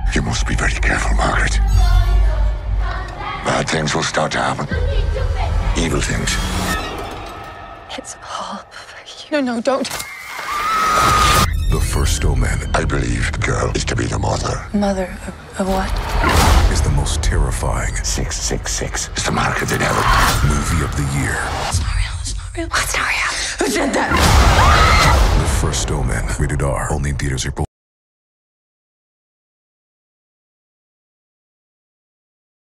You must be very careful, Margaret. Bad things will start to happen. Evil things. It's all for you. No, don't. The first Omen I believe the girl is to be the mother. Mother of what? is the most terrifying 666. It's the mark of the devil. movie of the year. It's not real. It's not real. It's not real. Who said that? The first Omen, rated R, only in theaters April